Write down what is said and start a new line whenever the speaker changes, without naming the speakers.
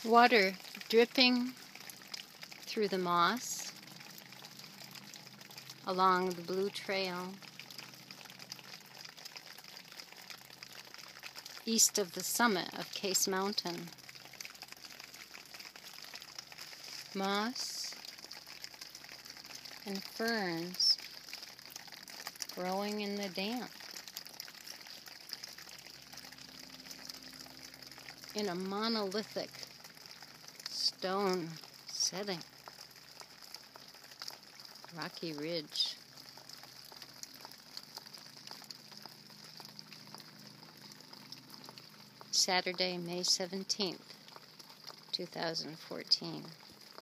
Water dripping through the moss along the blue trail east of the summit of Case Mountain. Moss and ferns growing in the damp in a monolithic stone setting. Rocky Ridge. Saturday, May 17th, 2014.